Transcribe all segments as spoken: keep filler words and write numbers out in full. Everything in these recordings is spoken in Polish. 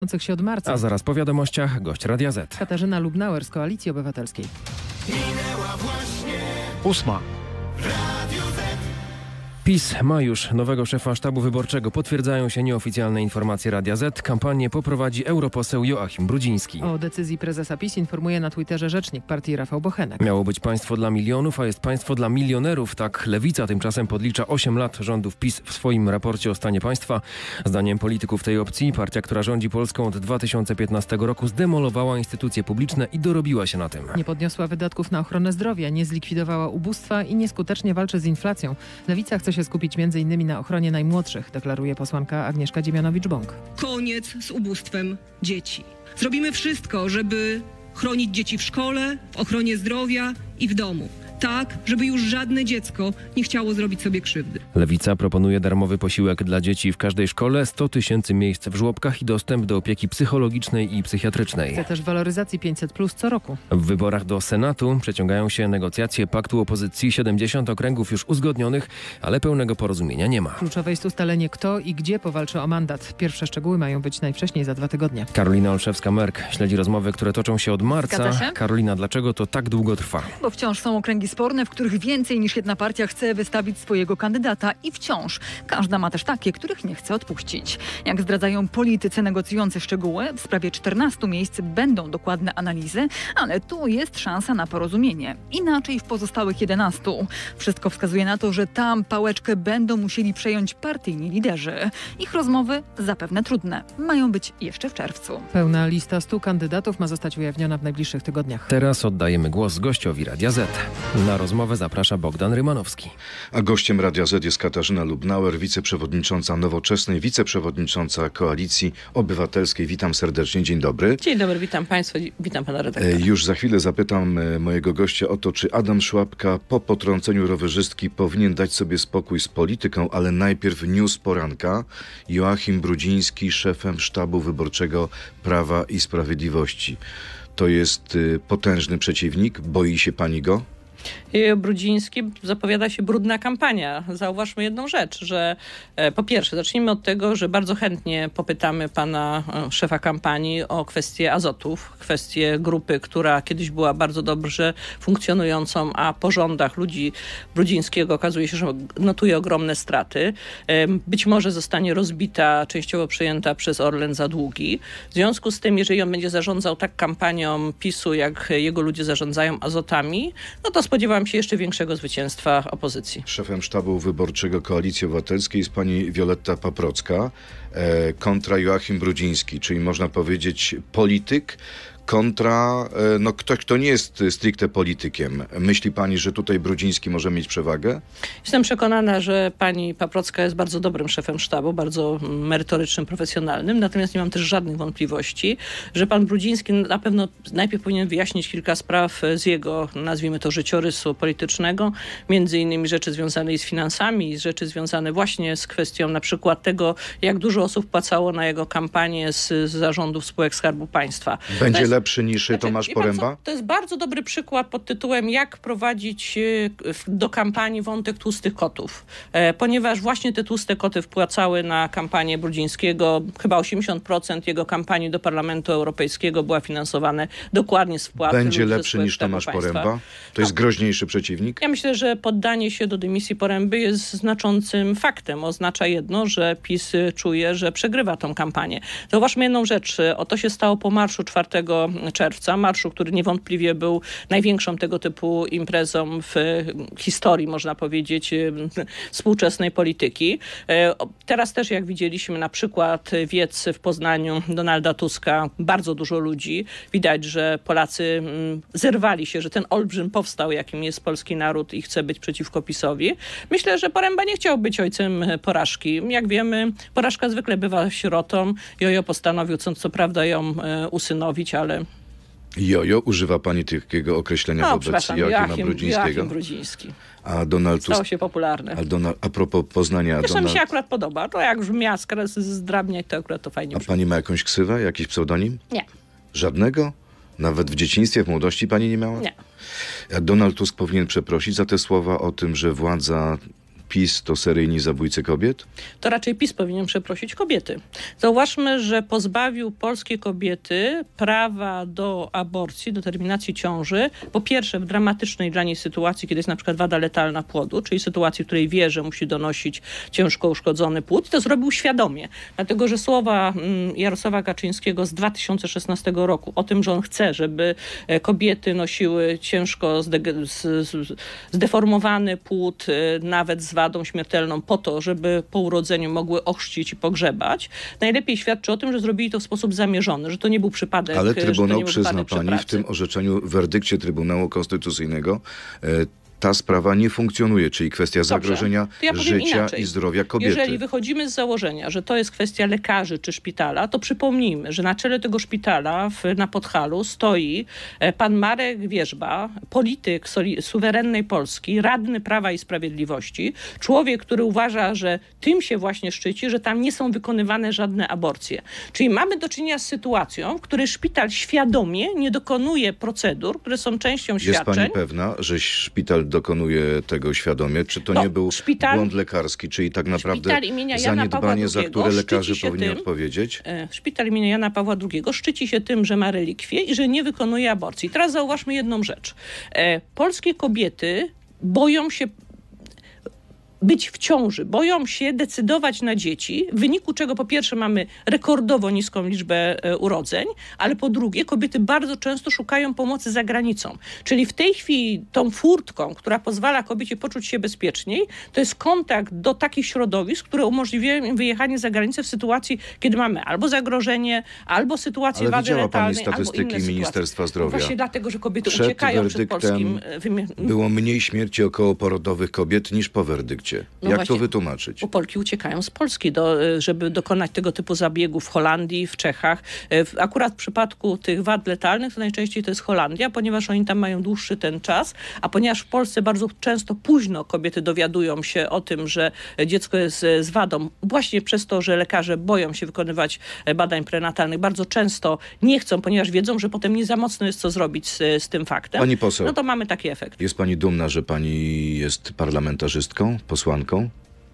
toczących się od marca. A zaraz po wiadomościach gość Radia Z. Katarzyna Lubnauer z Koalicji Obywatelskiej. Minęła właśnie Ósma. PiS ma już nowego szefa sztabu wyborczego. Potwierdzają się nieoficjalne informacje Radia Z. Kampanię poprowadzi europoseł Joachim Brudziński. O decyzji prezesa PiS informuje na Twitterze rzecznik partii Rafał Bochenek. Miało być państwo dla milionów, a jest państwo dla milionerów. Tak Lewica tymczasem podlicza osiem lat rządów PiS w swoim raporcie o stanie państwa. Zdaniem polityków tej opcji partia, która rządzi Polską od dwa tysiące piętnastego roku, zdemolowała instytucje publiczne i dorobiła się na tym. Nie podniosła wydatków na ochronę zdrowia, nie zlikwidowała ubóstwa i nieskutecznie walczy z inflacją. Lewica chce się skupić między innymi na ochronie najmłodszych, deklaruje posłanka Agnieszka Dziemianowicz-Bąk. Koniec z ubóstwem dzieci. Zrobimy wszystko, żeby chronić dzieci w szkole, w ochronie zdrowia i w domu. Tak, żeby już żadne dziecko nie chciało zrobić sobie krzywdy. Lewica proponuje darmowy posiłek dla dzieci w każdej szkole, sto tysięcy miejsc w żłobkach i dostęp do opieki psychologicznej i psychiatrycznej. Chce też waloryzacji pięćset plus co roku. W wyborach do Senatu przeciągają się negocjacje paktu opozycji. siedemdziesiąt okręgów już uzgodnionych, ale pełnego porozumienia nie ma. Kluczowe jest ustalenie, kto i gdzie powalczy o mandat. Pierwsze szczegóły mają być najwcześniej za dwa tygodnie. Karolina Olszewska-Merk śledzi rozmowy, które toczą się od marca. Zgadza się? Karolina, dlaczego to tak długo trwa? Bo wciąż są okręgi sporne, w których więcej niż jedna partia chce wystawić swojego kandydata i wciąż każda ma też takie, których nie chce odpuścić. Jak zdradzają politycy negocjujący szczegóły, w sprawie czternastu miejsc będą dokładne analizy, ale tu jest szansa na porozumienie. Inaczej w pozostałych jedenastu. Wszystko wskazuje na to, że tam pałeczkę będą musieli przejąć partyjni liderzy. Ich rozmowy zapewne trudne. Mają być jeszcze w czerwcu. Pełna lista stu kandydatów ma zostać ujawniona w najbliższych tygodniach. Teraz oddajemy głos gościowi Radia Z. Na rozmowę zaprasza Bogdan Rymanowski. A gościem Radia Z jest Katarzyna Lubnauer, wiceprzewodnicząca Nowoczesnej, wiceprzewodnicząca Koalicji Obywatelskiej. Witam serdecznie, dzień dobry. Dzień dobry, witam Państwa, witam Pana redaktora. Już za chwilę zapytam mojego gościa o to, czy Adam Szłapka po potrąceniu rowerzystki powinien dać sobie spokój z polityką, ale najpierw news poranka. Joachim Brudziński, szefem sztabu wyborczego Prawa i Sprawiedliwości. To jest potężny przeciwnik, boi się pani go? Brudziński zapowiada się brudna kampania. Zauważmy jedną rzecz, że e, po pierwsze zacznijmy od tego, że bardzo chętnie popytamy pana e, szefa kampanii o kwestię azotów, kwestię grupy, która kiedyś była bardzo dobrze funkcjonującą, a po rządach ludzi Brudzińskiego okazuje się, że notuje ogromne straty. E, być może zostanie rozbita, częściowo przejęta przez Orlen za długi. W związku z tym, jeżeli on będzie zarządzał tak kampanią PiSu, jak jego ludzie zarządzają azotami, no to spodziewam się jeszcze większego zwycięstwa opozycji. Szefem sztabu wyborczego Koalicji Obywatelskiej jest pani Wioletta Paprocka e, kontra Joachim Brudziński, czyli można powiedzieć polityk kontra no, ktoś, kto nie jest stricte politykiem. Myśli pani, że tutaj Brudziński może mieć przewagę? Jestem przekonana, że pani Paprocka jest bardzo dobrym szefem sztabu, bardzo merytorycznym, profesjonalnym, natomiast nie mam też żadnych wątpliwości, że pan Brudziński na pewno najpierw powinien wyjaśnić kilka spraw z jego, nazwijmy to, życiorysu politycznego, między innymi rzeczy związane z finansami, rzeczy związane właśnie z kwestią na przykład tego, jak dużo osób płacało na jego kampanię z, z zarządów spółek Skarbu Państwa. Będzie lepszy niż znaczy, Tomasz Poręba? To jest bardzo dobry przykład pod tytułem jak prowadzić do kampanii wątek tłustych kotów. E, ponieważ właśnie te tłuste koty wpłacały na kampanię Brudzińskiego. Chyba osiemdziesiąt procent jego kampanii do Parlamentu Europejskiego była finansowane dokładnie z wpłaty. Będzie lepszy niż Tomasz Poręba? To jest no, groźniejszy przeciwnik? Ja myślę, że poddanie się do dymisji Poręby jest znaczącym faktem. Oznacza jedno, że PiS czuje, że przegrywa tą kampanię. Zauważmy jedną rzecz. O to się stało po marszu czwartego czerwca. Marszu, który niewątpliwie był największą tego typu imprezą w historii, można powiedzieć, współczesnej polityki. Teraz też, jak widzieliśmy, na przykład wiec w Poznaniu Donalda Tuska, bardzo dużo ludzi. Widać, że Polacy zerwali się, że ten olbrzym powstał, jakim jest polski naród i chce być przeciwko PiS-owi. Myślę, że Poręba nie chciał być ojcem porażki. Jak wiemy, porażka zwykle bywa sierotą. Jojo postanowił, co, co prawda, ją usynowić, ale... Jojo, używa pani takiego określenia no, wobec Joachima Brudzińskiego? Joachim Brudziński. A Donald Tusk... Stał się popularny. A, Donald... a propos Poznania... Zresztą Donald... mi się akurat podoba. To jak brzmi zdrabniać, to akurat to fajnie A brzmi. pani ma jakąś ksywę, jakiś pseudonim? Nie. Żadnego? Nawet w dzieciństwie, w młodości pani nie miała? Nie. A Donald Tusk powinien przeprosić za te słowa o tym, że władza PiS to seryjni zabójcy kobiet? To raczej PiS powinien przeprosić kobiety. Zauważmy, że pozbawił polskie kobiety prawa do aborcji, do terminacji ciąży. Po pierwsze w dramatycznej dla niej sytuacji, kiedy jest na przykład wada letalna płodu, czyli sytuacji, w której wie, że musi donosić ciężko uszkodzony płód. I to zrobił świadomie. Dlatego, że słowa Jarosława Kaczyńskiego z dwa tysiące szesnastego roku o tym, że on chce, żeby kobiety nosiły ciężko zdeformowany płód, nawet z wadą śmiertelną, po to, żeby po urodzeniu mogły ochrzcić i pogrzebać, najlepiej świadczy o tym, że zrobili to w sposób zamierzony, że to nie był przypadek. Ale Trybunał, przyzna pani, pracy. w tym orzeczeniu, w werdykcie Trybunału Konstytucyjnego e, ta sprawa nie funkcjonuje, czyli kwestia Dobrze, zagrożenia ja życia inaczej. i zdrowia kobiety. Jeżeli wychodzimy z założenia, że to jest kwestia lekarzy czy szpitala, to przypomnijmy, że na czele tego szpitala w, na Podhalu stoi pan Marek Wierzba, polityk soli, suwerennej Polski, radny Prawa i Sprawiedliwości, człowiek, który uważa, że tym się właśnie szczyci, że tam nie są wykonywane żadne aborcje. Czyli mamy do czynienia z sytuacją, w której szpital świadomie nie dokonuje procedur, które są częścią Jest świadczeń. pani pewna, że szpital dokonuje tego świadomie? Czy to no, nie był szpital, błąd lekarski, czyli tak naprawdę zaniedbanie, za które lekarze powinni tym, odpowiedzieć? Szpital imienia Jana Pawła drugiego szczyci się tym, że ma relikwie i że nie wykonuje aborcji. Teraz zauważmy jedną rzecz. Polskie kobiety boją się być w ciąży, boją się decydować na dzieci, w wyniku czego po pierwsze mamy rekordowo niską liczbę e, urodzeń, ale po drugie kobiety bardzo często szukają pomocy za granicą. Czyli w tej chwili tą furtką, która pozwala kobiecie poczuć się bezpieczniej, to jest kontakt do takich środowisk, które umożliwiają im wyjechanie za granicę w sytuacji, kiedy mamy albo zagrożenie, albo sytuację ale wady letalnej, pani statystyki albo inne Ministerstwa sytuacje. Zdrowia. No właśnie dlatego, że kobiety Przed uciekają przed polskim werdyktem było mniej śmierci okołoporodowych kobiet niż po werdykcie. No Jak właśnie, to wytłumaczyć? Bo Polki uciekają z Polski, do, żeby dokonać tego typu zabiegów w Holandii, w Czechach. Akurat w przypadku tych wad letalnych to najczęściej to jest Holandia, ponieważ oni tam mają dłuższy ten czas, a ponieważ w Polsce bardzo często późno kobiety dowiadują się o tym, że dziecko jest z wadą, właśnie przez to, że lekarze boją się wykonywać badań prenatalnych, bardzo często nie chcą, ponieważ wiedzą, że potem nie za mocno jest co zrobić z, z tym faktem. Pani poseł, no to mamy taki efekt. Jest pani dumna, że pani jest parlamentarzystką, posłanką?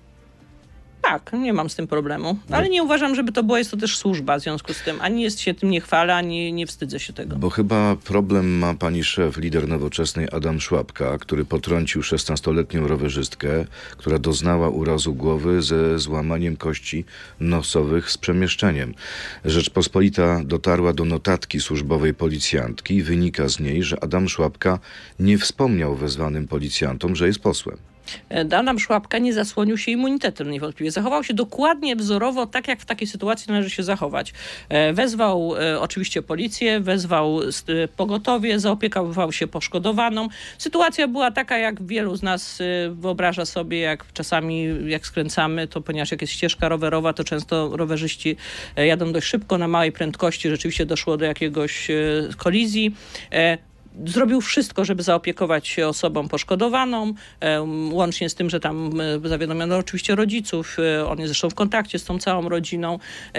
Tak, nie mam z tym problemu. Ale nie uważam, żeby to była, jest to też służba w związku z tym. Ani jest się tym nie chwalę, ani nie wstydzę się tego. Bo chyba problem ma pani szef, lider Nowoczesnej Adam Szłapka, który potrącił szesnastoletnią rowerzystkę, która doznała urazu głowy ze złamaniem kości nosowych z przemieszczeniem. Rzeczpospolita dotarła do notatki służbowej policjantki. Wynika z niej, że Adam Szłapka nie wspomniał wezwanym policjantom, że jest posłem. Adam Szłapka nie zasłonił się immunitetem niewątpliwie. Zachował się dokładnie wzorowo, tak jak w takiej sytuacji należy się zachować. Wezwał oczywiście policję, wezwał pogotowie, zaopiekował się poszkodowaną. Sytuacja była taka, jak wielu z nas wyobraża sobie, jak czasami jak skręcamy, to ponieważ jak jest ścieżka rowerowa, to często rowerzyści jadą dość szybko, na małej prędkości. Rzeczywiście doszło do jakiegoś kolizji. Zrobił wszystko, żeby zaopiekować się osobą poszkodowaną, łącznie z tym, że tam zawiadomiono oczywiście rodziców, on jest zresztą w kontakcie z tą całą rodziną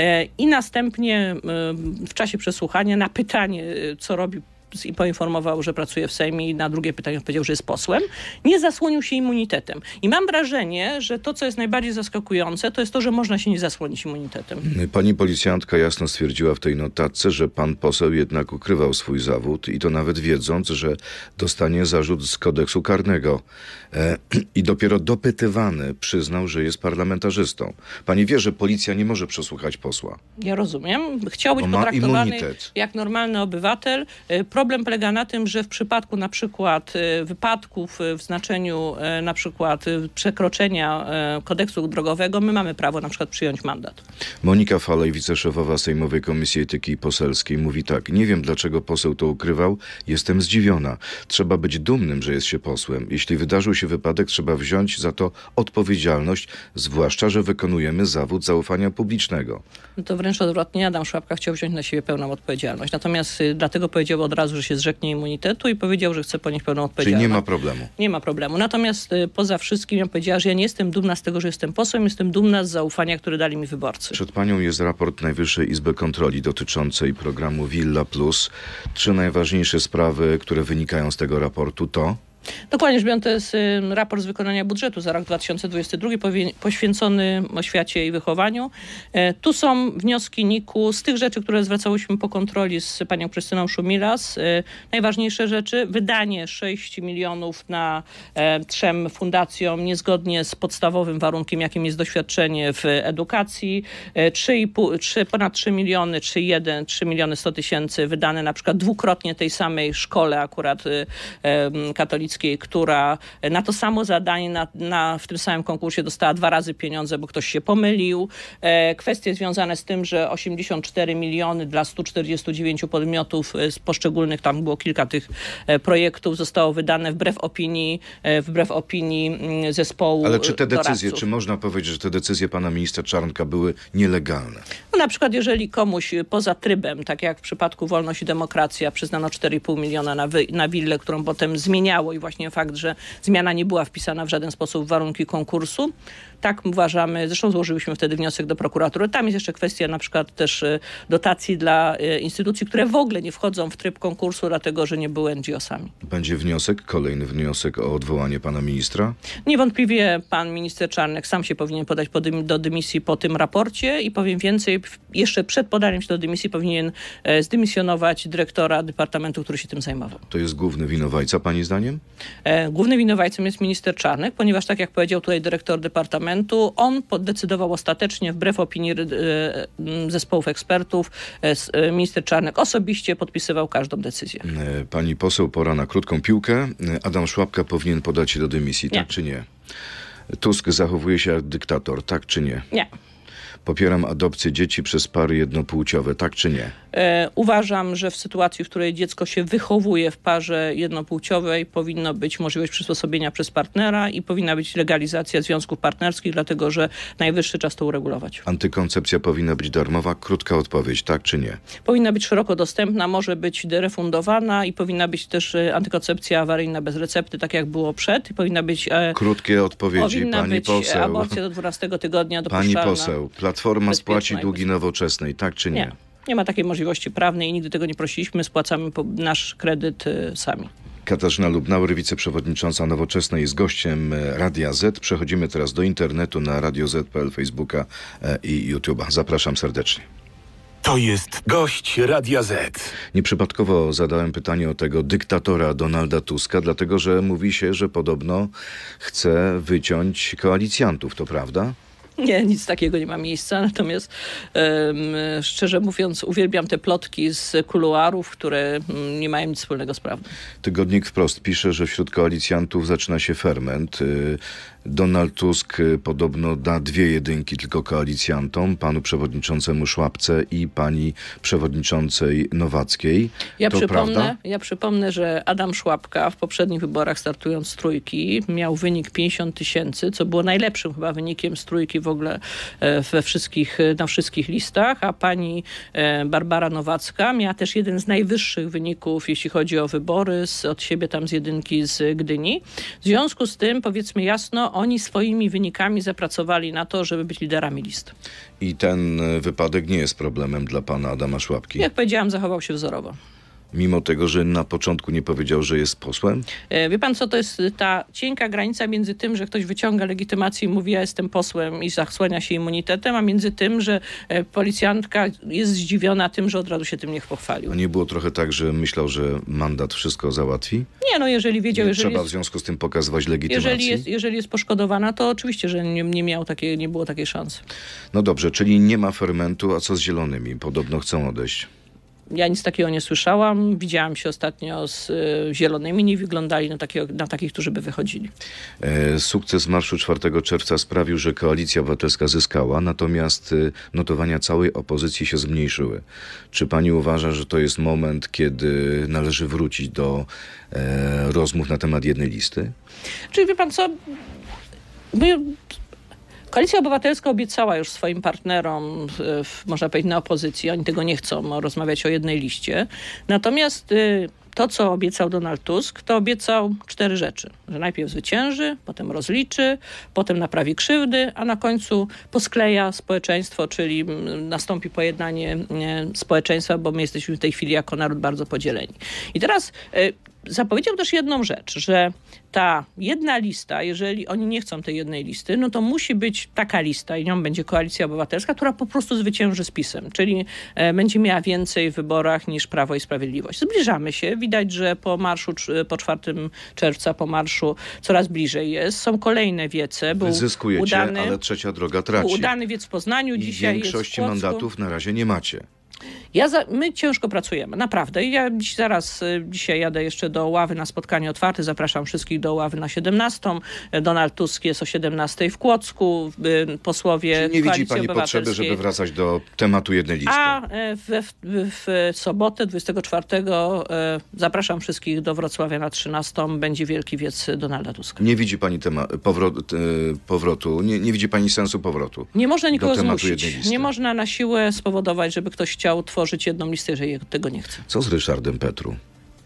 i następnie w czasie przesłuchania na pytanie, co robi, i poinformował, że pracuje w Sejmie i na drugie pytanie odpowiedział, że jest posłem, nie zasłonił się immunitetem. I mam wrażenie, że to, co jest najbardziej zaskakujące, to jest to, że można się nie zasłonić immunitetem. Pani policjantka jasno stwierdziła w tej notatce, że pan poseł jednak ukrywał swój zawód i to nawet wiedząc, że dostanie zarzut z kodeksu karnego. E, I dopiero dopytywany przyznał, że jest parlamentarzystą. Pani wie, że policja nie może przesłuchać posła. Ja rozumiem. Chciał być Bo ma potraktowany immunitet. jak normalny obywatel. Problem polega na tym, że w przypadku na przykład wypadków w znaczeniu na przykład przekroczenia kodeksu drogowego, my mamy prawo na przykład przyjąć mandat. Monika Falej, wiceszefowa Sejmowej Komisji Etyki Poselskiej, mówi tak: nie wiem, dlaczego poseł to ukrywał, jestem zdziwiona. Trzeba być dumnym, że jest się posłem. Jeśli wydarzył się wypadek, trzeba wziąć za to odpowiedzialność, zwłaszcza, że wykonujemy zawód zaufania publicznego. No to wręcz odwrotnie, Adam Szłapka chciał wziąć na siebie pełną odpowiedzialność. Natomiast y, dlatego powiedział od razu, że się zrzeknie immunitetu i powiedział, że chce ponieść pełną odpowiedzialność. Czyli nie ma problemu. Nie ma problemu. Natomiast y, poza wszystkim ja powiedziała, że ja nie jestem dumna z tego, że jestem posłem, jestem dumna z zaufania, które dali mi wyborcy. Przed panią jest raport Najwyższej Izby Kontroli dotyczącej programu Villa Plus. Trzy najważniejsze sprawy, które wynikają z tego raportu to... Dokładnie rzecz biorąc, to jest raport z wykonania budżetu za rok dwa tysiące dwudziesty drugi poświęcony oświacie i wychowaniu. Tu są wnioski N I K u z tych rzeczy, które zwracałyśmy po kontroli z panią Krystyną Szumilas. Najważniejsze rzeczy, wydanie sześć milionów na trzem fundacjom niezgodnie z podstawowym warunkiem, jakim jest doświadczenie w edukacji. trzy i pół, trzy, ponad trzy miliony, trzy przecinek jeden, trzy miliony sto tysięcy wydane na przykład dwukrotnie tej samej szkole akurat katolickiej, która na to samo zadanie na, na, w tym samym konkursie dostała dwa razy pieniądze, bo ktoś się pomylił. Kwestie związane z tym, że osiemdziesiąt cztery miliony dla stu czterdziestu dziewięciu podmiotów z poszczególnych, tam było kilka tych projektów, zostało wydane wbrew opinii, wbrew opinii zespołu Ale czy te decyzje, doradców. czy można powiedzieć, że te decyzje pana ministra Czarnka były nielegalne? No, na przykład jeżeli komuś poza trybem, tak jak w przypadku Wolność i Demokracja, przyznano cztery i pół miliona na, wy, na willę, którą potem zmieniało i właśnie fakt, że zmiana nie była wpisana w żaden sposób w warunki konkursu, tak uważamy, zresztą złożyliśmy wtedy wniosek do prokuratury. Tam jest jeszcze kwestia na przykład też dotacji dla instytucji, które w ogóle nie wchodzą w tryb konkursu, dlatego że nie były N G O sami. Będzie wniosek, kolejny wniosek o odwołanie pana ministra? Niewątpliwie pan minister Czarnek sam się powinien podać po dym, do dymisji po tym raporcie i powiem więcej, jeszcze przed podaniem się do dymisji powinien e, zdymisjonować dyrektora departamentu, który się tym zajmował. To jest główny winowajca pani zdaniem? E, głównym winowajcą jest minister Czarnek, ponieważ tak jak powiedział tutaj dyrektor departamentu, on decydował ostatecznie wbrew opinii e, zespołów ekspertów. E, minister Czarnek osobiście podpisywał każdą decyzję. Pani poseł, pora na krótką piłkę. Adam Szłapka powinien podać się do dymisji, nie. tak czy nie? Tusk zachowuje się jak dyktator, tak czy nie? Nie. Popieram adopcję dzieci przez pary jednopłciowe, tak czy nie? E, uważam, że w sytuacji, w której dziecko się wychowuje w parze jednopłciowej, powinno być możliwość przysposobienia przez partnera i powinna być legalizacja związków partnerskich, dlatego że najwyższy czas to uregulować. Antykoncepcja powinna być darmowa? Krótka odpowiedź, tak czy nie? Powinna być szeroko dostępna, może być refundowana i powinna być też antykoncepcja awaryjna bez recepty, tak jak było przed. I powinna być... E, Krótkie odpowiedzi, powinna pani być poseł. aborcja do dwunastego tygodnia dopuszczalna. Pani poseł, Platforma spłaci długi Nowoczesnej, tak czy nie? Nie. Nie ma takiej możliwości prawnej i nigdy tego nie prosiliśmy. Spłacamy nasz kredyt y, sami. Katarzyna Lubnauer, wiceprzewodnicząca Nowoczesnej, jest gościem Radia Z. Przechodzimy teraz do internetu na radio zet kropka pe el, Facebooka i YouTube'a. Zapraszam serdecznie. To jest gość Radia Z. Nieprzypadkowo zadałem pytanie o tego dyktatora Donalda Tuska, dlatego że mówi się, że podobno chce wyciąć koalicjantów. To prawda? Nie, nic takiego nie ma miejsca, natomiast um, szczerze mówiąc uwielbiam te plotki z kuluarów, które um, nie mają nic wspólnego z prawdą. Tygodnik Wprost pisze, że wśród koalicjantów zaczyna się ferment. Donald Tusk podobno da dwie jedynki tylko koalicjantom, panu przewodniczącemu Szłapce i pani przewodniczącej Nowackiej. Ja to przypomnę, prawda? Ja przypomnę, że Adam Szłapka w poprzednich wyborach startując z trójki miał wynik pięćdziesiąt tysięcy, co było najlepszym chyba wynikiem z trójki w ogóle we wszystkich, na wszystkich listach, a pani Barbara Nowacka miała też jeden z najwyższych wyników, jeśli chodzi o wybory, z, od siebie tam z jedynki z Gdyni. W związku z tym, powiedzmy jasno, oni swoimi wynikami zapracowali na to, żeby być liderami list. I ten wypadek nie jest problemem dla pana Adama Szłapki? Jak powiedziałam, zachował się wzorowo. Mimo tego, że na początku nie powiedział, że jest posłem? Wie pan co, to jest ta cienka granica między tym, że ktoś wyciąga legitymację i mówi, ja jestem posłem i zasłania się immunitetem, a między tym, że policjantka jest zdziwiona tym, że od razu się tym nie pochwalił. A nie było trochę tak, że myślał, że mandat wszystko załatwi? Nie, no jeżeli wiedział... Nie jeżeli trzeba jest, w związku z tym pokazywać legitymacji? Jeżeli jest, jeżeli jest poszkodowana, to oczywiście, że nie, nie miał takiej, nie było takiej szansy. No dobrze, czyli nie ma fermentu, a co z zielonymi? Podobno chcą odejść. Ja nic takiego nie słyszałam. Widziałam się ostatnio z y, zielonymi. Nie wyglądali na, takie, na takich, którzy by wychodzili. E, sukces marszu czwartego czerwca sprawił, że Koalicja Obywatelska zyskała, natomiast y, notowania całej opozycji się zmniejszyły. Czy pani uważa, że to jest moment, kiedy należy wrócić do e, rozmów na temat jednej listy? Czyli wie pan co... My... Koalicja Obywatelska obiecała już swoim partnerom, w, można powiedzieć, na opozycji, oni tego nie chcą rozmawiać o jednej liście. Natomiast y, to, co obiecał Donald Tusk, to obiecał cztery rzeczy. Że najpierw zwycięży, potem rozliczy, potem naprawi krzywdy, a na końcu poskleja społeczeństwo, czyli nastąpi pojednanie y, społeczeństwa, bo my jesteśmy w tej chwili jako naród bardzo podzieleni. I teraz... Y, zapowiedział też jedną rzecz, że ta jedna lista, jeżeli oni nie chcą tej jednej listy, no to musi być taka lista i nią będzie Koalicja Obywatelska, która po prostu zwycięży z PiS-em, czyli e, będzie miała więcej w wyborach niż Prawo i Sprawiedliwość. Zbliżamy się. Widać, że po marszu, po czwartego czerwca, po marszu coraz bliżej jest. Są kolejne wiece. Był Wyzyskujecie, udany, ale Trzecia Droga traci. Był udany wiec w Poznaniu, I dzisiaj większości jest w Płocku. mandatów na razie nie macie. Ja za, my ciężko pracujemy, naprawdę. Ja dziś, zaraz, dzisiaj jadę jeszcze do Ławy na spotkanie otwarte. Zapraszam wszystkich do Ławy na siedemnastą. Donald Tusk jest o siedemnastej w Kłodzku. Posłowie Czyli nie widzi Koalicji pani potrzeby, żeby wracać do tematu jednej listy? A w, w, w sobotę, dwudziestego czwartego zapraszam wszystkich do Wrocławia na trzynastą. Będzie wielki wiec Donalda Tuska. Nie widzi pani tema, powrot, powrotu, nie, nie widzi pani sensu powrotu? Nie można nikogo do tematu zmusić. jednej listy. Nie można na siłę spowodować, żeby ktoś chciał tworzyć jedną listę, jeżeli tego nie chce. Co z Ryszardem Petru?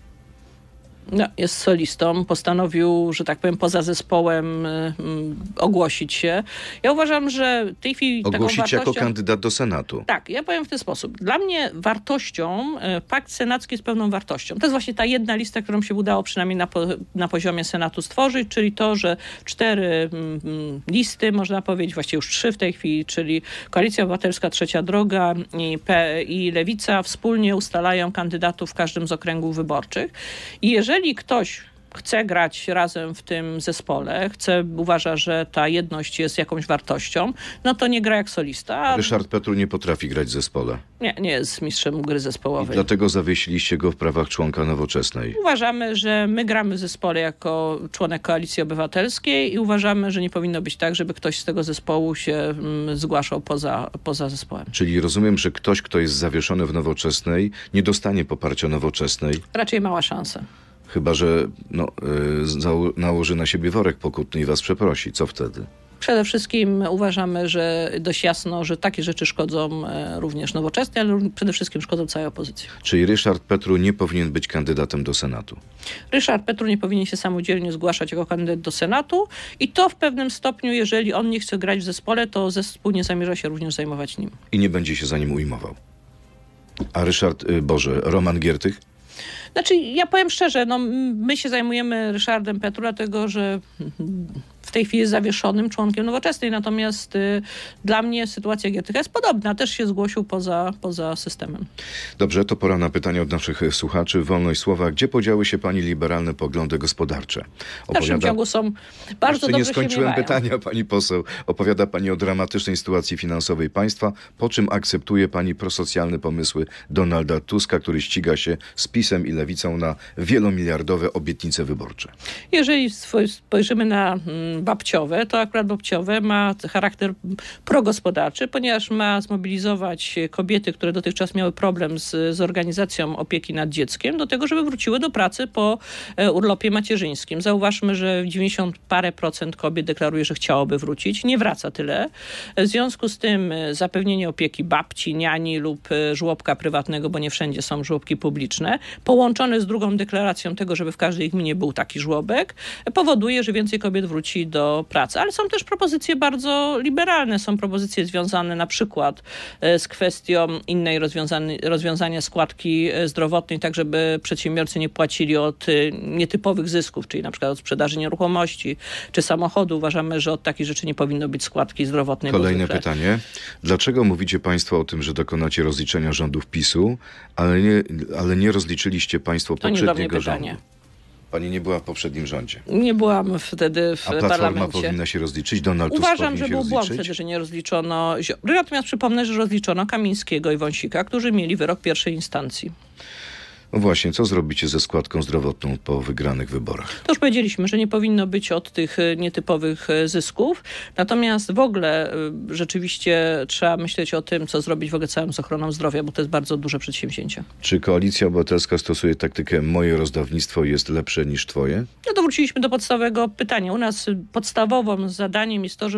No, jest solistą, postanowił, że tak powiem, poza zespołem y, y, ogłosić się. Ja uważam, że w tej chwili Ogłosić taką wartością... jako kandydat do Senatu. Tak, ja powiem w ten sposób. Dla mnie wartością, y, pakt senacki jest pewną wartością. To jest właśnie ta jedna lista, którą się udało przynajmniej na, po, na poziomie Senatu stworzyć, czyli to, że cztery y, y, listy, można powiedzieć, właściwie już trzy w tej chwili, czyli Koalicja Obywatelska, Trzecia Droga i, P, i Lewica wspólnie ustalają kandydatów w każdym z okręgów wyborczych. I jeżeli Jeżeli ktoś chce grać razem w tym zespole, chce, uważa, że ta jedność jest jakąś wartością, no to nie gra jak solista. Ryszard Petru nie potrafi grać w zespole. Nie, nie jest mistrzem gry zespołowej. I dlatego zawiesiliście go w prawach członka Nowoczesnej. Uważamy, że my gramy w zespole jako członek Koalicji Obywatelskiej i uważamy, że nie powinno być tak, żeby ktoś z tego zespołu się mm, zgłaszał poza, poza zespołem. Czyli rozumiem, że ktoś, kto jest zawieszony w Nowoczesnej, nie dostanie poparcia Nowoczesnej? Raczej mała szansa. Chyba że no, yy, nałoży na siebie worek pokutny i was przeprosi. Co wtedy? Przede wszystkim uważamy, że dość jasno, że takie rzeczy szkodzą również Nowoczesnej, ale przede wszystkim szkodzą całej opozycji. Czyli Ryszard Petru nie powinien być kandydatem do Senatu? Ryszard Petru nie powinien się samodzielnie zgłaszać jako kandydat do Senatu i to w pewnym stopniu, jeżeli on nie chce grać w zespole, to zespół nie zamierza się również zajmować nim. I nie będzie się za nim ujmował. A Ryszard, yy, Boże, Roman Giertych? Znaczy, ja powiem szczerze, no, my się zajmujemy Ryszardem Petru, dlatego że w tej chwili jest zawieszonym członkiem Nowoczesnej, natomiast y, dla mnie sytuacja Giertycha jest podobna. Też się zgłosił poza, poza systemem. Dobrze, to pora na pytania od naszych słuchaczy. Wolność słowa. Gdzie podziały się pani liberalne poglądy gospodarcze? W dalszym ciągu są bardzo dobrze. Nie skończyłem pytania, pani poseł. Opowiada pani o dramatycznej sytuacji finansowej państwa, po czym akceptuje pani prosocjalne pomysły Donalda Tuska, który ściga się z PiS-em i Lewicą na wielomiliardowe obietnice wyborcze. Jeżeli spojrzymy na babciowe, to akurat babciowe ma charakter progospodarczy, ponieważ ma zmobilizować kobiety, które dotychczas miały problem z, z organizacją opieki nad dzieckiem, do tego, żeby wróciły do pracy po urlopie macierzyńskim. Zauważmy, że dziewięćdziesiąt parę procent kobiet deklaruje, że chciałoby wrócić. Nie wraca tyle. W związku z tym zapewnienie opieki babci, niani lub żłobka prywatnego, bo nie wszędzie są żłobki publiczne, połączone z drugą deklaracją tego, żeby w każdej gminie był taki żłobek, powoduje, że więcej kobiet wróci do pracy. Ale są też propozycje bardzo liberalne. Są propozycje związane na przykład z kwestią innej rozwiązania składki zdrowotnej, tak żeby przedsiębiorcy nie płacili od nietypowych zysków, czyli na przykład od sprzedaży nieruchomości czy samochodu. Uważamy, że od takich rzeczy nie powinno być składki zdrowotnej. Kolejne pytanie. Dlaczego mówicie państwo o tym, że dokonacie rozliczenia rządów PiSu, ale nie, ale nie rozliczyliście państwo poprzedniego rządu? Pani nie była w poprzednim rządzie. Nie byłam wtedy w A Platforma parlamencie. powinna się rozliczyć? Donald Tusk Uważam, powinien że się był błąd rozliczyć? wtedy, że nie rozliczono Ziobry. Natomiast przypomnę, że rozliczono Kamińskiego i Wąsika, którzy mieli wyrok pierwszej instancji. No właśnie, co zrobicie ze składką zdrowotną po wygranych wyborach? To już powiedzieliśmy, że nie powinno być od tych nietypowych zysków. Natomiast w ogóle rzeczywiście trzeba myśleć o tym, co zrobić w ogóle całym z ochroną zdrowia, bo to jest bardzo duże przedsięwzięcie. Czy Koalicja Obywatelska stosuje taktykę moje rozdawnictwo jest lepsze niż twoje? No to wróciliśmy do podstawowego pytania. U nas podstawowym zadaniem jest to, żeby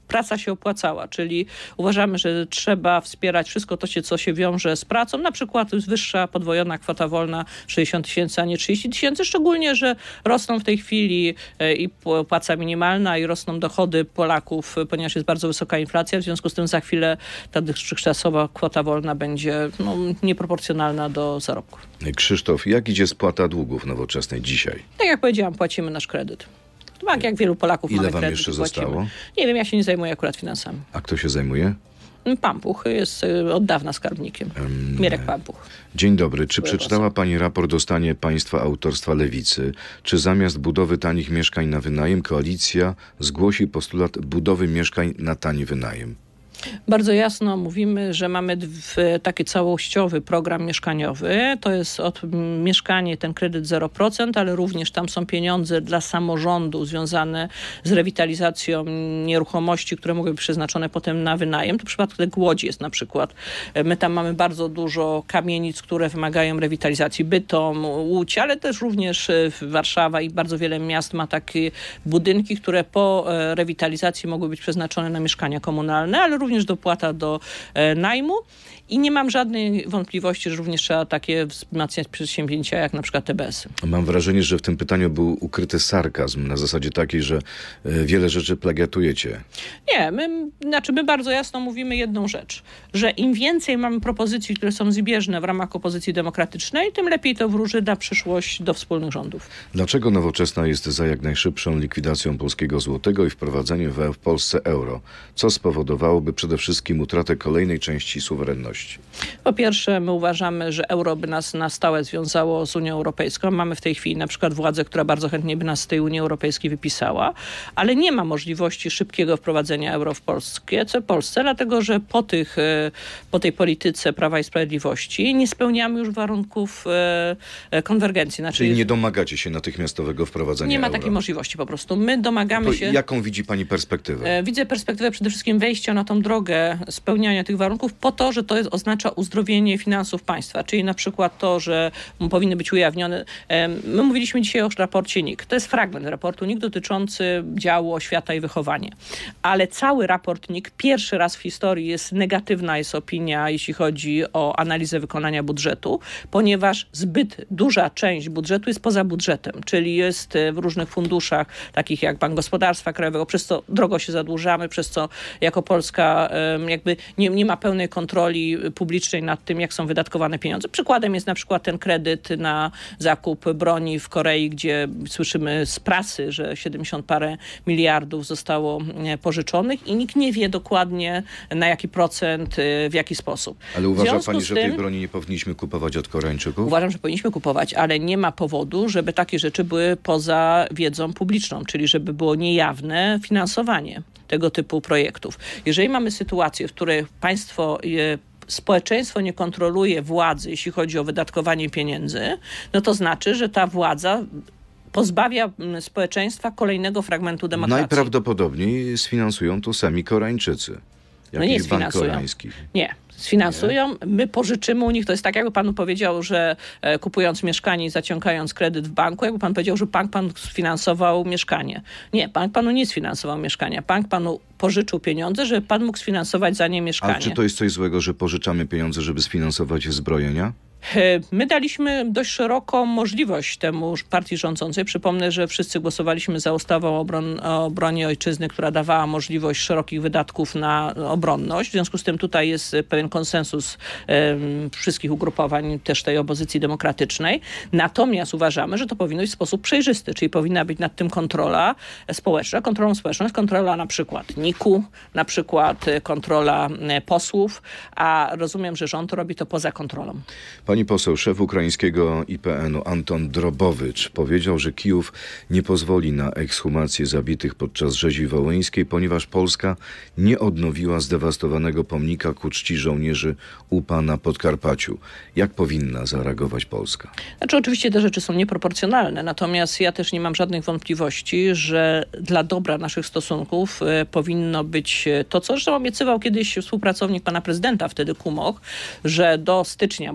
praca się opłacała, czyli uważamy, że trzeba wspierać wszystko to, co się wiąże z pracą. Na przykład wyższa, podwojona kwota wolna sześćdziesiąt tysięcy, a nie trzydzieści tysięcy. Szczególnie, że rosną w tej chwili i płaca minimalna i rosną dochody Polaków, ponieważ jest bardzo wysoka inflacja. W związku z tym za chwilę ta dotychczasowa kwota wolna będzie no, nieproporcjonalna do zarobków. Krzysztof, jak idzie spłata długów Nowoczesnej dzisiaj? Tak jak powiedziałam, płacimy nasz kredyt. Tak jak wielu Polaków Ile mamy wam kredyt. jeszcze płacimy. zostało? Nie wiem, ja się nie zajmuję akurat finansami. A kto się zajmuje? Pampuch jest od dawna skarbnikiem. Um, Mirek Pampuch. Dzień dobry. Czy przeczytała pani raport o stanie państwa autorstwa Lewicy? Czy zamiast budowy tanich mieszkań na wynajem koalicja zgłosi postulat budowy mieszkań na tani wynajem? Bardzo jasno mówimy, że mamy taki całościowy program mieszkaniowy. To jest od mieszkanie, ten kredyt zero procent, ale również tam są pieniądze dla samorządu związane z rewitalizacją nieruchomości, które mogły być przeznaczone potem na wynajem. To w przypadku Łodzi jest na przykład. My tam mamy bardzo dużo kamienic, które wymagają rewitalizacji. Bytom, Łódź, ale też również Warszawa i bardzo wiele miast ma takie budynki, które po rewitalizacji mogły być przeznaczone na mieszkania komunalne, ale również dopłata do e, najmu i nie mam żadnej wątpliwości, że również trzeba takie wzmacniać przedsięwzięcia jak na przykład T B S y. Mam wrażenie, że w tym pytaniu był ukryty sarkazm na zasadzie takiej, że e, wiele rzeczy plagiatujecie. Nie, my, znaczy my bardzo jasno mówimy jedną rzecz, że im więcej mamy propozycji, które są zbieżne w ramach opozycji demokratycznej, tym lepiej to wróży na przyszłość do wspólnych rządów. Dlaczego Nowoczesna jest za jak najszybszą likwidacją polskiego złotego i wprowadzeniem w Polsce euro? Co spowodowałoby przede wszystkim utratę kolejnej części suwerenności? Po pierwsze, my uważamy, że euro by nas na stałe związało z Unią Europejską. Mamy w tej chwili na przykład władzę, która bardzo chętnie by nas z tej Unii Europejskiej wypisała, ale nie ma możliwości szybkiego wprowadzenia euro w Polskie, co Polsce, dlatego że po, tych, po tej polityce Prawa i Sprawiedliwości nie spełniamy już warunków konwergencji. Znaczy, Czyli nie domagacie się natychmiastowego wprowadzenia Nie ma euro. takiej możliwości po prostu. My domagamy to się... Jaką widzi pani perspektywę? Widzę perspektywę przede wszystkim wejścia na tą drogę spełniania tych warunków po to, że to jest, oznacza uzdrowienie finansów państwa, czyli na przykład to, że powinny być ujawnione. My mówiliśmy dzisiaj o raporcie N I K. To jest fragment raportu N I K dotyczący działu oświata i wychowanie. Ale cały raport N I K pierwszy raz w historii jest negatywna jest opinia, jeśli chodzi o analizę wykonania budżetu, ponieważ zbyt duża część budżetu jest poza budżetem, czyli jest w różnych funduszach, takich jak Bank Gospodarstwa Krajowego, przez co drogo się zadłużamy, przez co jako Polska jakby nie, nie ma pełnej kontroli publicznej nad tym, jak są wydatkowane pieniądze. Przykładem jest na przykład ten kredyt na zakup broni w Korei, gdzie słyszymy z prasy, że siedemdziesiąt parę miliardów zostało pożyczonych i nikt nie wie dokładnie na jaki procent, w jaki sposób. Ale uważa pani, z że tym, tej broni nie powinniśmy kupować od Koreańczyków? Uważam, że powinniśmy kupować, ale nie ma powodu, żeby takie rzeczy były poza wiedzą publiczną, czyli żeby było niejawne finansowanie tego typu projektów. Jeżeli mamy sytuację, w której państwo społeczeństwo nie kontroluje władzy, jeśli chodzi o wydatkowanie pieniędzy, no to znaczy, że ta władza pozbawia społeczeństwa kolejnego fragmentu demokracji. Najprawdopodobniej sfinansują to sami Koreańczycy. Jakiś no nie bank sfinansują. koreański. Nie. Sfinansują, my pożyczymy u nich. To jest tak, jakby panu powiedział, że e, kupując mieszkanie i zaciągając kredyt w banku, jakby pan powiedział, że bank pan sfinansował mieszkanie. Nie, bank panu nie sfinansował mieszkania. Bank panu pożyczył pieniądze, żeby pan mógł sfinansować za nie mieszkanie. Ale czy to jest coś złego, że pożyczamy pieniądze, żeby sfinansować zbrojenia? My daliśmy dość szeroką możliwość temu partii rządzącej. Przypomnę, że wszyscy głosowaliśmy za ustawą o, obron- o obronie ojczyzny, która dawała możliwość szerokich wydatków na obronność. W związku z tym tutaj jest pewien konsensus um, wszystkich ugrupowań, też tej opozycji demokratycznej. Natomiast uważamy, że to powinno być w sposób przejrzysty, czyli powinna być nad tym kontrola społeczna. Kontrolą społeczną jest kontrola na przykład N I K-u, na przykład kontrola posłów, a rozumiem, że rząd robi to poza kontrolą. Pani poseł, szef ukraińskiego I P N u Anton Drobowicz powiedział, że Kijów nie pozwoli na ekshumację zabitych podczas rzezi wołyńskiej, ponieważ Polska nie odnowiła zdewastowanego pomnika ku czci żołnierzy U P A na Podkarpaciu. Jak powinna zareagować Polska? Znaczy oczywiście te rzeczy są nieproporcjonalne, natomiast ja też nie mam żadnych wątpliwości, że dla dobra naszych stosunków y, powinno być to, co zresztą obiecywał kiedyś współpracownik pana prezydenta, wtedy Kumoch, że do stycznia bodajże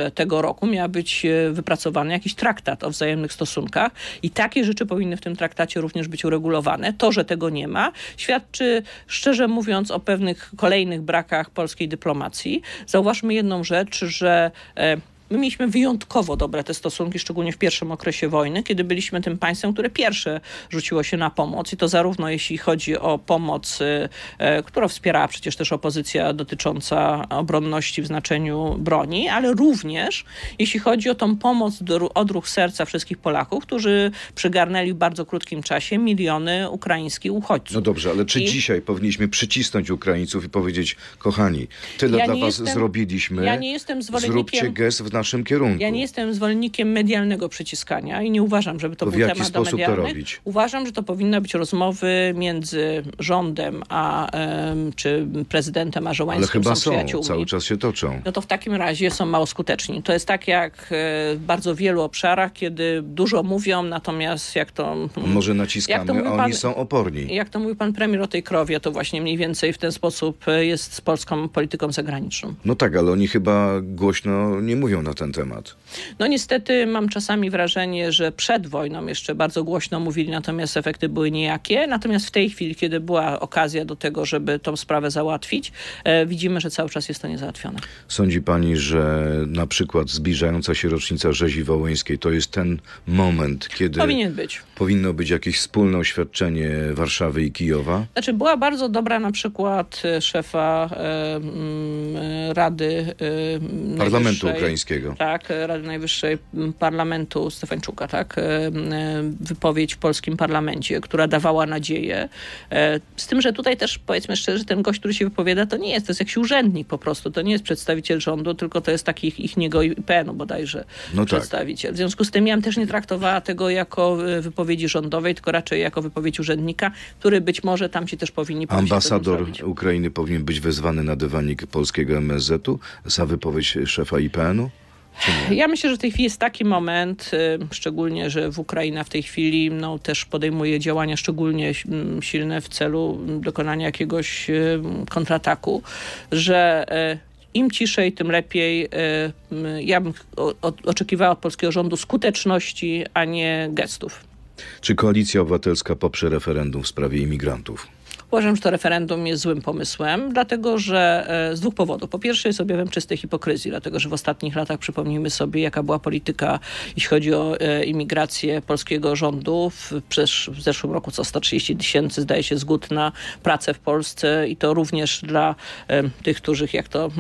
że tego roku miał być wypracowany jakiś traktat o wzajemnych stosunkach i takie rzeczy powinny w tym traktacie również być uregulowane. To, że tego nie ma, świadczy szczerze mówiąc o pewnych kolejnych brakach polskiej dyplomacji. Zauważmy jedną rzecz, że e, My mieliśmy wyjątkowo dobre te stosunki, szczególnie w pierwszym okresie wojny, kiedy byliśmy tym państwem, które pierwsze rzuciło się na pomoc i to zarówno jeśli chodzi o pomoc, e, którą wspierała przecież też opozycja dotycząca obronności w znaczeniu broni, ale również jeśli chodzi o tą pomoc, do, odruch serca wszystkich Polaków, którzy przygarnęli w bardzo krótkim czasie miliony ukraińskich uchodźców. No dobrze, ale czy I... dzisiaj powinniśmy przycisnąć Ukraińców i powiedzieć, kochani, tyle ja dla was jestem, zrobiliśmy, ja nie jestem zwolennikiem... zróbcie gest w naszym kierunku. Ja nie jestem zwolennikiem medialnego przyciskania i nie uważam, żeby to to był w jaki temat do sposób to medialnych. robić? Uważam, że to powinny być rozmowy między rządem a um, czy prezydentem a Żołańskim. Ale chyba są, są, przyjaciółmi. cały czas się toczą. No to w takim razie są mało skuteczni. To jest tak jak w bardzo wielu obszarach, kiedy dużo mówią, natomiast jak to... Może naciskamy, jak to a oni pan, są oporni. Jak to mówił pan premier o tej krowie, to właśnie mniej więcej w ten sposób jest z polską polityką zagraniczną. No tak, ale oni chyba głośno nie mówią na ten temat. No niestety mam czasami wrażenie, że przed wojną jeszcze bardzo głośno mówili, natomiast efekty były nijakie. Natomiast w tej chwili, kiedy była okazja do tego, żeby tą sprawę załatwić, e, widzimy, że cały czas jest to niezałatwione. Sądzi pani, że na przykład zbliżająca się rocznica rzezi wołyńskiej to jest ten moment, kiedy Powinien być. powinno być jakieś wspólne oświadczenie Warszawy i Kijowa? Znaczy była bardzo dobra na przykład szefa e, m, Rady e, Parlamentu Ukraińskiego. Tak, Rady Najwyższej Parlamentu Stefańczuka, tak, wypowiedź w polskim parlamencie, która dawała nadzieję. Z tym, że tutaj też powiedzmy szczerze, ten gość, który się wypowiada, to nie jest, to jest jakiś urzędnik po prostu, to nie jest przedstawiciel rządu, tylko to jest taki ich, ich niego I P N-u bodajże no przedstawiciel. Tak. W związku z tym ja bym też nie traktowała tego jako wypowiedzi rządowej, tylko raczej jako wypowiedź urzędnika, który być może tam się też powinni Ambasador Ukrainy powinien być wezwany na dywanik polskiego M S Z-u za wypowiedź szefa I P N-u? Ja myślę, że w tej chwili jest taki moment, szczególnie, że w Ukraina w tej chwili no, też podejmuje działania szczególnie silne w celu dokonania jakiegoś kontrataku, że im ciszej, tym lepiej. Ja bym oczekiwała od polskiego rządu skuteczności, a nie gestów. Czy Koalicja Obywatelska poprze referendum w sprawie imigrantów? Uważam, że to referendum jest złym pomysłem, dlatego że z dwóch powodów. Po pierwsze jest objawem czystej hipokryzji, dlatego że w ostatnich latach przypomnijmy sobie, jaka była polityka, jeśli chodzi o e, imigrację polskiego rządu. W, w zeszłym roku co sto trzydzieści tysięcy zdaje się zgód na pracę w Polsce i to również dla e, tych, których jak to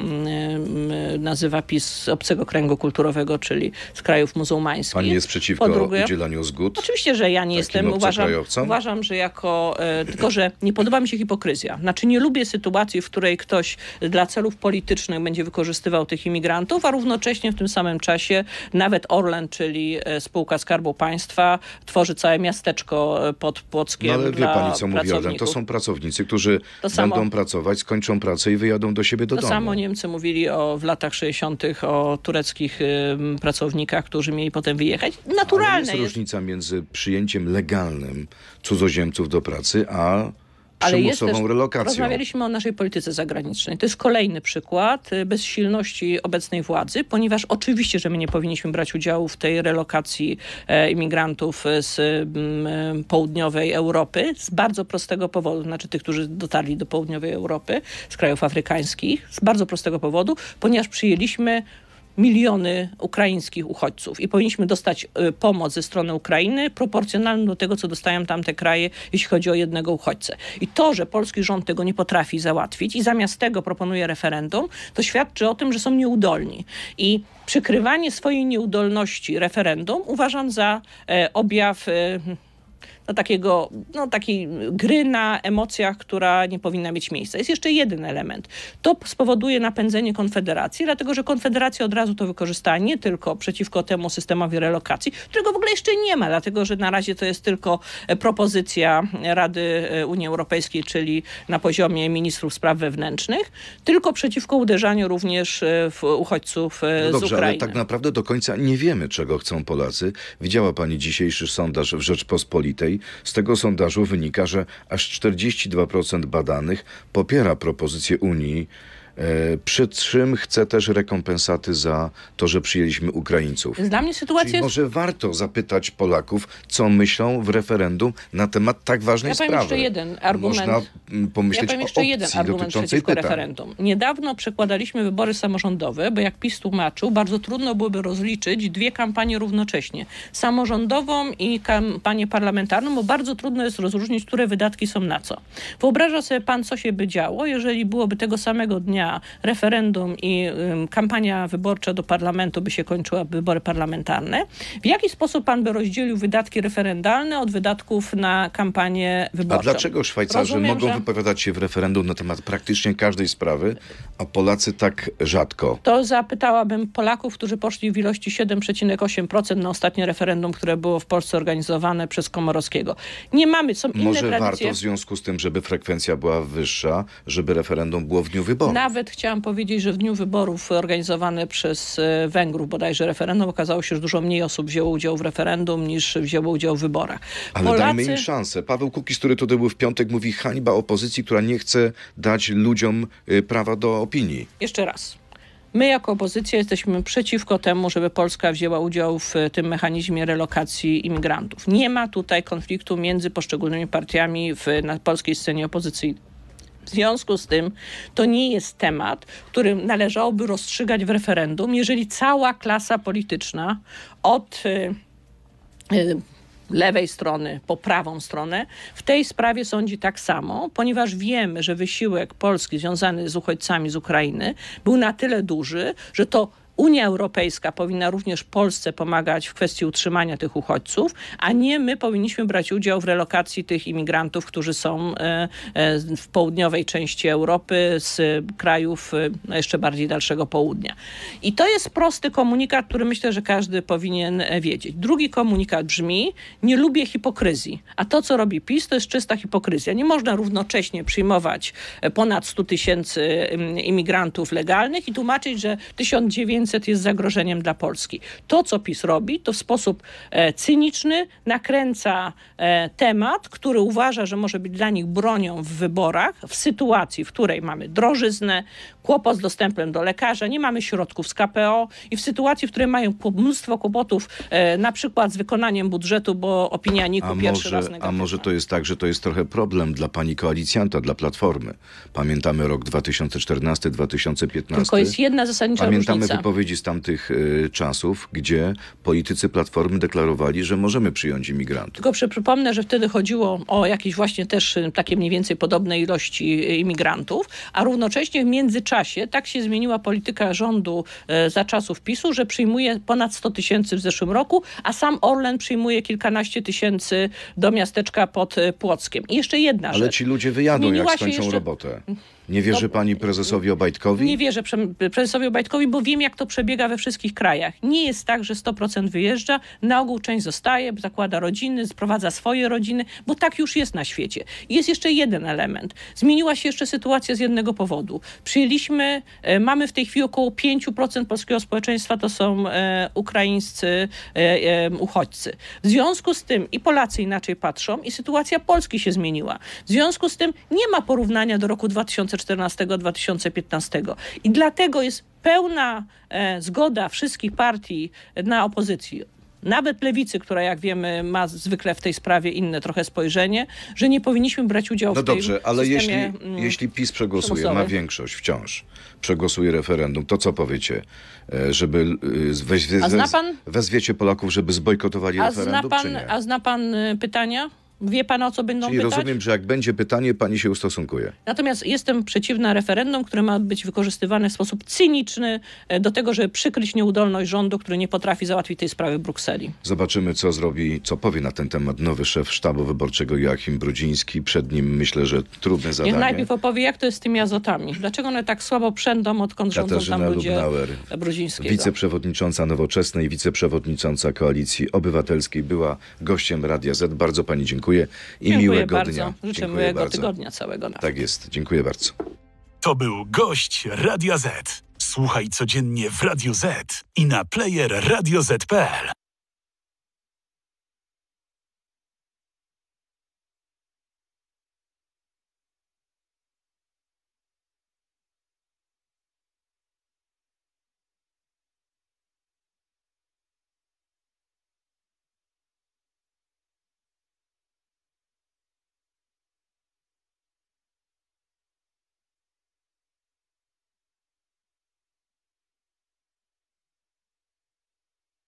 e, nazywa PiS obcego kręgu kulturowego, czyli z krajów muzułmańskich. Pani jest przeciwko drugie, udzielaniu zgód? Oczywiście, że ja nie jestem. Uważam, uważam, że jako, e, tylko że nie podoba mi się hipokryzja. Znaczy nie lubię sytuacji, w której ktoś dla celów politycznych będzie wykorzystywał tych imigrantów, a równocześnie w tym samym czasie nawet Orlen, czyli spółka Skarbu Państwa, tworzy całe miasteczko pod Płockiem. No ale wie dla pani, co mówi Orlen? To są pracownicy, którzy to będą samo, pracować, skończą pracę i wyjadą do siebie do to domu. To samo Niemcy mówili o, w latach sześćdziesiątych o tureckich y, pracownikach, którzy mieli potem wyjechać. Naturalne jest. jest różnica między przyjęciem legalnym cudzoziemców do pracy, a Ale jest też, relokacją. Rozmawialiśmy o naszej polityce zagranicznej. To jest kolejny przykład bezsilności obecnej władzy, ponieważ oczywiście, że my nie powinniśmy brać udziału w tej relokacji e, imigrantów z m, południowej Europy z bardzo prostego powodu, znaczy tych, którzy dotarli do południowej Europy, z krajów afrykańskich, z bardzo prostego powodu, ponieważ przyjęliśmy miliony ukraińskich uchodźców i powinniśmy dostać y, pomoc ze strony Ukrainy proporcjonalną do tego, co dostają tamte kraje, jeśli chodzi o jednego uchodźcę. I to, że polski rząd tego nie potrafi załatwić i zamiast tego proponuje referendum, to świadczy o tym, że są nieudolni. I przykrywanie swojej nieudolności referendum uważam za e, objaw e, no, takiego, no, takiej gry na emocjach, która nie powinna mieć miejsca. Jest jeszcze jeden element. To spowoduje napędzenie Konfederacji, dlatego że Konfederacja od razu to wykorzystała nie tylko przeciwko temu systemowi relokacji, którego w ogóle jeszcze nie ma, dlatego że na razie to jest tylko propozycja Rady Unii Europejskiej, czyli na poziomie ministrów spraw wewnętrznych, tylko przeciwko uderzaniu również w uchodźców no dobrze, z Ukrainy. Ale tak naprawdę do końca nie wiemy, czego chcą Polacy. Widziała pani dzisiejszy sondaż w Rzeczpospolitej. Z tego sondażu wynika, że aż czterdzieści dwa procent badanych popiera propozycję Unii Przy czym chce też rekompensaty za to, że przyjęliśmy Ukraińców. Dla mnie sytuacja Czyli jest... może warto zapytać Polaków, co myślą w referendum na temat tak ważnej ja sprawy. Ja powiem jeszcze jeden argument. Można pomyśleć ja powiem o jeszcze opcji jeden argument przeciwko pytań. referendum. Niedawno przekładaliśmy wybory samorządowe, bo jak PiS tłumaczył, bardzo trudno byłoby rozliczyć dwie kampanie równocześnie. Samorządową i kampanię parlamentarną, bo bardzo trudno jest rozróżnić, które wydatki są na co. Wyobraża sobie pan, co się by działo, jeżeli byłoby tego samego dnia referendum i um, kampania wyborcza do parlamentu by się kończyła, wybory parlamentarne. W jaki sposób pan by rozdzielił wydatki referendalne od wydatków na kampanię wyborczą? A dlaczego Szwajcarzy Rozumiem, mogą że... wypowiadać się w referendum na temat praktycznie każdej sprawy, a Polacy tak rzadko? To zapytałabym Polaków, którzy poszli w ilości siedem przecinek osiem procent na ostatnie referendum, które było w Polsce organizowane przez Komorowskiego. Nie mamy, są inne Może tradycje. warto w związku z tym, żeby frekwencja była wyższa, żeby referendum było w dniu wyborów. Nawet chciałam powiedzieć, że w dniu wyborów organizowane przez Węgrów bodajże referendum okazało się, że dużo mniej osób wzięło udział w referendum niż wzięło udział w wyborach. Ale Polacy... dajmy im szansę. Paweł Kukiz, który tutaj był w piątek, mówi hańba opozycji, która nie chce dać ludziom prawa do opinii. Jeszcze raz. My jako opozycja jesteśmy przeciwko temu, żeby Polska wzięła udział w tym mechanizmie relokacji imigrantów. Nie ma tutaj konfliktu między poszczególnymi partiami w, na polskiej scenie opozycyjnej. W związku z tym to nie jest temat, który należałoby rozstrzygać w referendum, jeżeli cała klasa polityczna od y, y, lewej strony po prawą stronę w tej sprawie sądzi tak samo, ponieważ wiemy, że wysiłek Polski związany z uchodźcami z Ukrainy był na tyle duży, że to Unia Europejska powinna również Polsce pomagać w kwestii utrzymania tych uchodźców, a nie my powinniśmy brać udział w relokacji tych imigrantów, którzy są w południowej części Europy z krajów jeszcze bardziej dalszego południa. I to jest prosty komunikat, który myślę, że każdy powinien wiedzieć. Drugi komunikat brzmi: nie lubię hipokryzji, a to, co robi PiS, to jest czysta hipokryzja. Nie można równocześnie przyjmować ponad stu tysięcy imigrantów legalnych i tłumaczyć, że tysiąc dziewięćset jest zagrożeniem dla Polski. To, co PiS robi, to w sposób e, cyniczny nakręca e, temat, który uważa, że może być dla nich bronią w wyborach, w sytuacji, w której mamy drożyznę, kłopot z dostępem do lekarza, nie mamy środków z K P O i w sytuacji, w której mają mnóstwo kłopotów e, na przykład z wykonaniem budżetu, bo opinia N I K-u a pierwszy może, raz negatywna. A może to jest tak, że to jest trochę problem dla pani koalicjanta, dla Platformy. Pamiętamy rok dwa tysiące czternasty dwa tysiące piętnasty. Tylko jest jedna zasadnicza Pamiętamy różnica. wypowiedzi z tamtych y, czasów, gdzie politycy Platformy deklarowali, że możemy przyjąć imigrantów. Tylko przypomnę, że wtedy chodziło o jakieś właśnie też takie mniej więcej podobne ilości imigrantów, a równocześnie w międzyczasie tak się zmieniła polityka rządu e, za czasów PiSu, że przyjmuje ponad sto tysięcy w zeszłym roku, a sam Orlen przyjmuje kilkanaście tysięcy do miasteczka pod Płockiem. I jeszcze jedna Ale rzecz. ci ludzie wyjadą, Zmieniła jak się skończą jeszcze... robotę. Nie wierzy No, pani prezesowi Obajtkowi? Nie wierzę prezesowi Obajtkowi, bo wiem, jak to przebiega we wszystkich krajach. Nie jest tak, że sto procent wyjeżdża, na ogół część zostaje, zakłada rodziny, sprowadza swoje rodziny, bo tak już jest na świecie. I jest jeszcze jeden element. Zmieniła się jeszcze sytuacja z jednego powodu. Przyjęliśmy, e, mamy w tej chwili około pięć procent polskiego społeczeństwa to są e, ukraińscy e, e, uchodźcy. W związku z tym i Polacy inaczej patrzą i sytuacja Polski się zmieniła. W związku z tym nie ma porównania do roku dwa tysiące czternastego do dwa tysiące piętnastego. I dlatego jest pełna e, zgoda wszystkich partii na opozycji, nawet lewicy, która jak wiemy ma zwykle w tej sprawie inne trochę spojrzenie, że nie powinniśmy brać udziału no w tym dobrze, ale jeśli, mm, jeśli PiS przegłosuje, przymusowy. ma większość wciąż, przegłosuje referendum, to co powiecie? Żeby weź, A zna pan, wezwiecie Polaków, żeby zbojkotowali a referendum, zna pan, czy nie? A zna pan pytania? Wie pan, o co będą Czyli pytać? rozumiem, że jak będzie pytanie, pani się ustosunkuje. Natomiast jestem przeciwna referendum, które ma być wykorzystywane w sposób cyniczny do tego, żeby przykryć nieudolność rządu, który nie potrafi załatwić tej sprawy w Brukseli. Zobaczymy, co zrobi, co powie na ten temat nowy szef sztabu wyborczego Joachim Brudziński. Przed nim myślę, że trudne zadanie. Niech najpierw opowie, jak to jest z tymi azotami. Dlaczego one tak słabo przędą, odkąd rządzą Katarzyna tam ludzie Lubnauer, Brudzińskiego. wiceprzewodnicząca Nowoczesnej, wiceprzewodnicząca Koalicji Obywatelskiej, była gościem Radia Z. Bardzo pani dziękuję i Dziękuję miłego bardzo. dnia. Życzę Dziękuję miłego bardzo. tygodnia całego. Nawet. Tak jest. Dziękuję bardzo. To był gość Radia Z. Słuchaj codziennie w Radio Z i na player radio zet kropka pe el.